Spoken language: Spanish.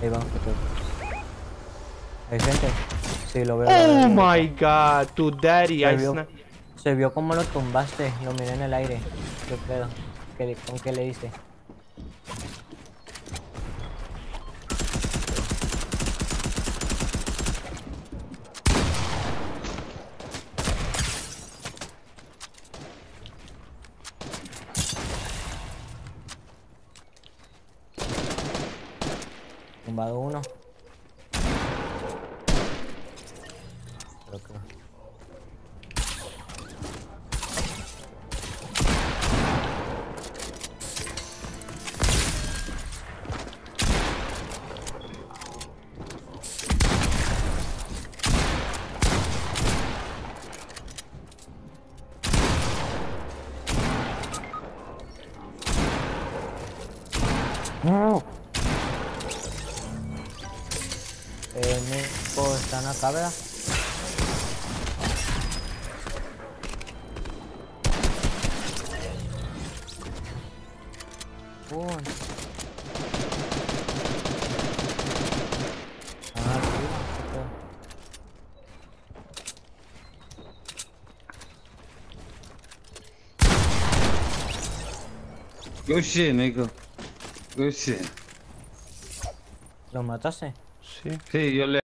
Ahí van, futuro. Hay gente. Sí, lo veo. Oh my god, tu daddy, Se vio como lo tumbaste, lo miré en el aire. ¿Qué pedo? ¿Con qué le diste? Tumbado uno. Creo que... ¡No! Nico están acá, ¿verdad? Good shit, Nico. Good shit. ¿Lo mataste? Sí. Sí, yo le